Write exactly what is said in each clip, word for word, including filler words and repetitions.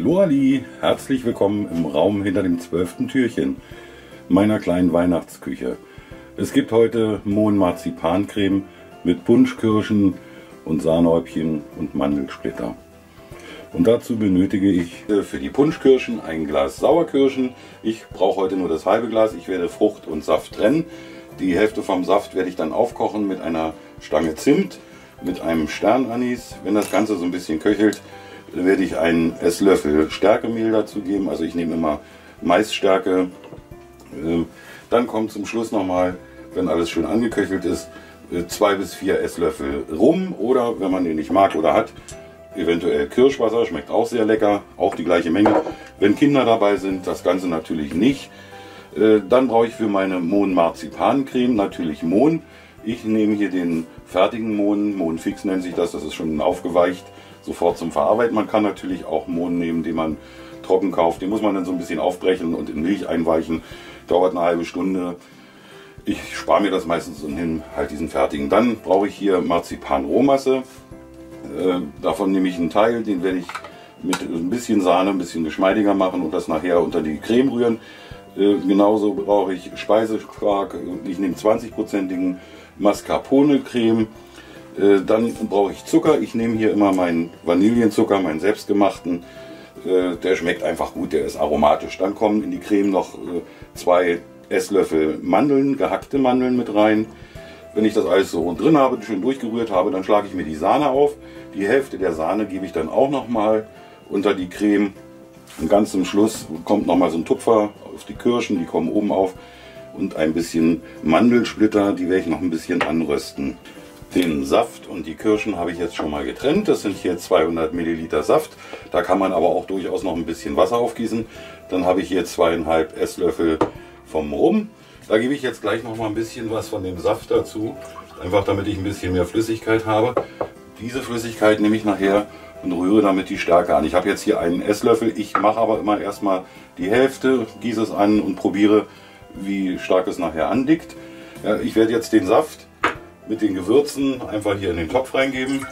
Hallo Ali, herzlich willkommen im Raum hinter dem zwölften Türchen meiner kleinen Weihnachtsküche. Es gibt heute Mohn-Marzipancreme mit Punschkirschen und Sahnehäubchen und Mandelsplitter. Und dazu benötige ich für die Punschkirschen ein Glas Sauerkirschen. Ich brauche heute nur das halbe Glas. Ich werde Frucht und Saft trennen. Die Hälfte vom Saft werde ich dann aufkochen mit einer Stange Zimt, mit einem Sternanis. Wenn das Ganze so ein bisschen köchelt, werde ich einen Esslöffel Stärkemehl dazu geben. Also ich nehme immer Maisstärke. Dann kommt zum Schluss nochmal, wenn alles schön angeköchelt ist, zwei bis vier Esslöffel Rum oder, wenn man den nicht mag oder hat, eventuell Kirschwasser. Schmeckt auch sehr lecker, auch die gleiche Menge. Wenn Kinder dabei sind, das Ganze natürlich nicht. Dann brauche ich für meine Mohn-Marzipancreme natürlich Mohn. Ich nehme hier den fertigen Mohn, Mohnfix nennt sich das, das ist schon aufgeweicht, sofort zum Verarbeiten. Man kann natürlich auch Mohn nehmen, den man trocken kauft. Den muss man dann so ein bisschen aufbrechen und in Milch einweichen. Dauert eine halbe Stunde. Ich spare mir das meistens und hin halt diesen fertigen. Dann brauche ich hier Marzipan-Rohmasse. Äh, davon nehme ich einen Teil, den werde ich mit ein bisschen Sahne ein bisschen geschmeidiger machen und das nachher unter die Creme rühren. Äh, genauso brauche ich Speisequark. Ich nehme zwanzig-prozentigen Mascarpone-Creme. Äh, dann brauche ich Zucker. Ich nehme hier immer meinen Vanillenzucker, meinen selbstgemachten. Äh, der schmeckt einfach gut, der ist aromatisch. Dann kommen in die Creme noch äh, zwei Esslöffel Mandeln, gehackte Mandeln mit rein. Wenn ich das alles so drin habe, schön durchgerührt habe, dann schlage ich mir die Sahne auf. Die Hälfte der Sahne gebe ich dann auch nochmal unter die Creme. Und ganz zum Schluss kommt nochmal so ein Tupfer auf die Kirschen, die kommen oben auf. Und ein bisschen Mandelsplitter, die werde ich noch ein bisschen anrösten. Den Saft und die Kirschen habe ich jetzt schon mal getrennt. Das sind hier zweihundert Milliliter Saft. Da kann man aber auch durchaus noch ein bisschen Wasser aufgießen. Dann habe ich hier zweieinhalb Esslöffel vom Rum. Da gebe ich jetzt gleich noch mal ein bisschen was von dem Saft dazu. Einfach damit ich ein bisschen mehr Flüssigkeit habe. Diese Flüssigkeit nehme ich nachher und rühre damit die Stärke an. Ich habe jetzt hier einen Esslöffel. Ich mache aber immer erstmal die Hälfte, gieße es an und probiere, wie stark es nachher andickt. Ja, ich werde jetzt den Saft mit den Gewürzen einfach hier in den Topf reingeben.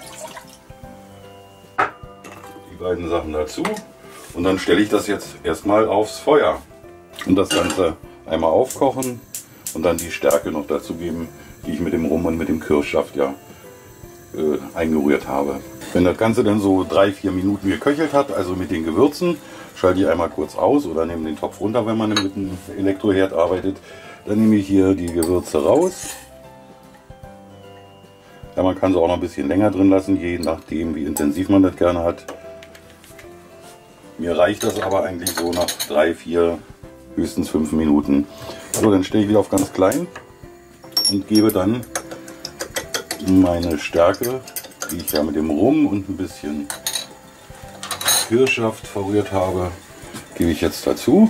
Die beiden Sachen dazu. Und dann stelle ich das jetzt erstmal aufs Feuer. Und das Ganze einmal aufkochen und dann die Stärke noch dazu geben, die ich mit dem Rum und mit dem Kirschsaft ja äh, eingerührt habe. Wenn das Ganze dann so drei, vier Minuten geköchelt hat, also mit den Gewürzen, schalte ich einmal kurz aus oder nehme den Topf runter, wenn man mit einem Elektroherd arbeitet. Dann nehme ich hier die Gewürze raus. Ja, man kann sie auch noch ein bisschen länger drin lassen, je nachdem wie intensiv man das gerne hat. Mir reicht das aber eigentlich so nach drei, vier, höchstens fünf Minuten. So, dann stelle ich wieder auf ganz klein und gebe dann meine Stärke, die ich ja mit dem Rum und ein bisschen Kirschsaft verrührt habe, gebe ich jetzt dazu.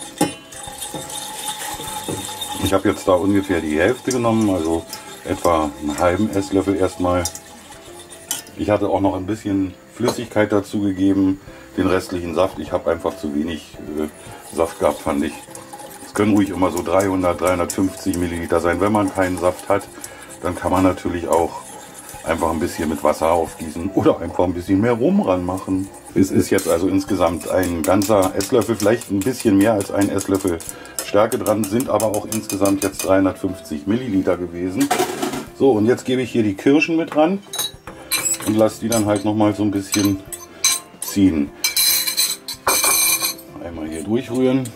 Ich habe jetzt da ungefähr die Hälfte genommen, also etwa einen halben Esslöffel erstmal. Ich hatte auch noch ein bisschen Flüssigkeit dazu gegeben, den restlichen Saft. Ich habe einfach zu wenig äh, Saft gehabt, fand ich. Es können ruhig immer so dreihundert, dreihundertfünfzig Milliliter sein. Wenn man keinen Saft hat, dann kann man natürlich auch einfach ein bisschen mit Wasser aufgießen oder einfach ein bisschen mehr Rum ranmachen. Es ist jetzt also insgesamt ein ganzer Esslöffel, vielleicht ein bisschen mehr als ein Esslöffel Stärke dran, sind aber auch insgesamt jetzt dreihundertfünfzig Milliliter gewesen. So, und jetzt gebe ich hier die Kirschen mit ran und lasse die dann halt noch mal so ein bisschen ziehen. Einmal hier durchrühren.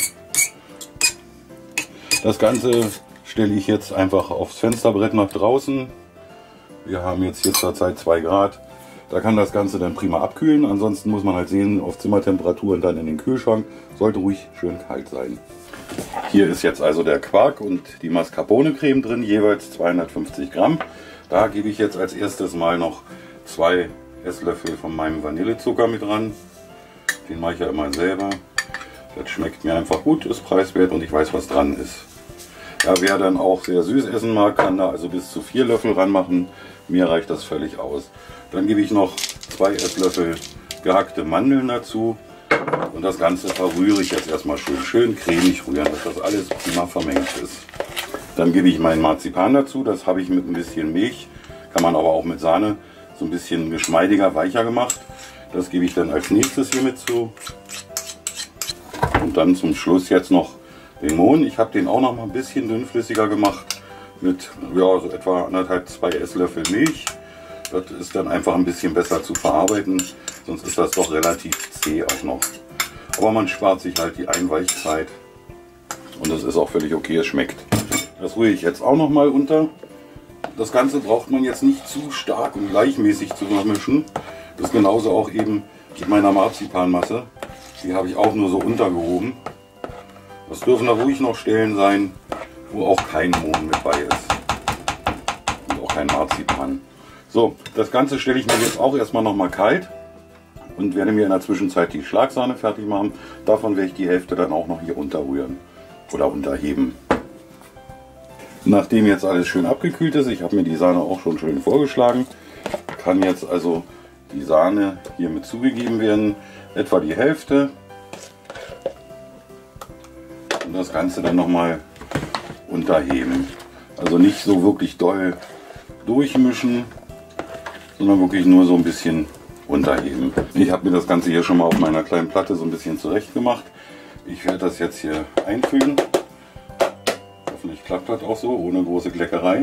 Das Ganze stelle ich jetzt einfach aufs Fensterbrett nach draußen. Wir haben jetzt hier zurzeit zwei Grad. Da kann das Ganze dann prima abkühlen. Ansonsten muss man halt sehen, auf Zimmertemperatur und dann in den Kühlschrank. Sollte ruhig schön kalt sein. Hier ist jetzt also der Quark und die Mascarpone-Creme drin, jeweils zweihundertfünfzig Gramm. Da gebe ich jetzt als erstes mal noch zwei Esslöffel von meinem Vanillezucker mit ran. Den mache ich ja immer selber. Das schmeckt mir einfach gut, ist preiswert und ich weiß, was dran ist. Ja, wer dann auch sehr süß essen mag, kann da also bis zu vier Löffel ranmachen. Mir reicht das völlig aus. Dann gebe ich noch zwei Esslöffel gehackte Mandeln dazu. Und das Ganze verrühre ich jetzt erstmal schön, schön cremig rühren, dass das alles prima vermengt ist. Dann gebe ich meinen Marzipan dazu. Das habe ich mit ein bisschen Milch, kann man aber auch mit Sahne, so ein bisschen geschmeidiger, weicher gemacht. Das gebe ich dann als nächstes hier mit zu. Und dann zum Schluss jetzt noch den Mohn. Ich habe den auch noch mal ein bisschen dünnflüssiger gemacht mit ja, so etwa anderthalb, zwei Esslöffel Milch. Das ist dann einfach ein bisschen besser zu verarbeiten, sonst ist das doch relativ zäh auch noch. Aber man spart sich halt die Einweichzeit und das ist auch völlig okay, es schmeckt. Das rühre ich jetzt auch noch mal unter. Das Ganze braucht man jetzt nicht zu stark und gleichmäßig zu vermischen. Das ist genauso auch eben mit meiner Marzipanmasse. Die habe ich auch nur so untergehoben. Das dürfen da ruhig noch Stellen sein, wo auch kein Mohn mit bei ist. Und auch kein Marzipan. So, das Ganze stelle ich mir jetzt auch erstmal noch mal kalt und werde mir in der Zwischenzeit die Schlagsahne fertig machen. Davon werde ich die Hälfte dann auch noch hier unterrühren oder unterheben. Nachdem jetzt alles schön abgekühlt ist, ich habe mir die Sahne auch schon schön vorgeschlagen, kann jetzt also die Sahne hier mit zugegeben werden, etwa die Hälfte. Und das Ganze dann noch mal unterheben. Also nicht so wirklich doll durchmischen, sondern wirklich nur so ein bisschen unterheben. Ich habe mir das Ganze hier schon mal auf meiner kleinen Platte so ein bisschen zurecht gemacht. Ich werde das jetzt hier einfügen. Hoffentlich klappt das auch so, ohne große Kleckerei.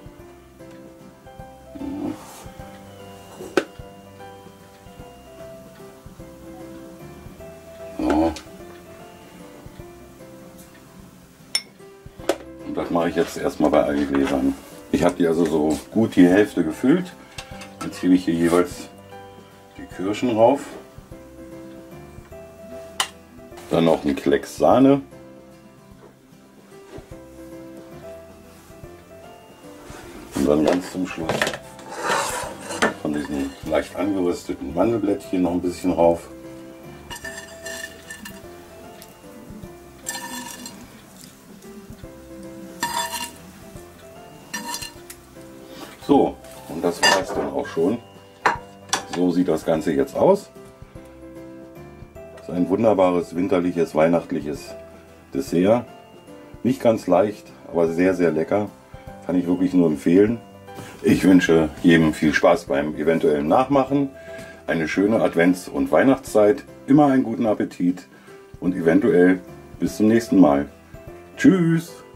So. Und das mache ich jetzt erstmal bei allen Gläsern. Ich habe die also so gut die Hälfte gefüllt. Jetzt hebe ich hier jeweils die Kirschen rauf. Dann noch ein Klecks Sahne. Und dann ganz zum Schluss von diesen leicht angerösteten Mandelblättchen noch ein bisschen rauf. So, und das war es dann auch schon. So sieht das Ganze jetzt aus. Das ist ein wunderbares, winterliches, weihnachtliches Dessert. Nicht ganz leicht, aber sehr, sehr lecker. Kann ich wirklich nur empfehlen. Ich wünsche jedem viel Spaß beim eventuellen Nachmachen. Eine schöne Advents- und Weihnachtszeit. Immer einen guten Appetit und eventuell bis zum nächsten Mal. Tschüss!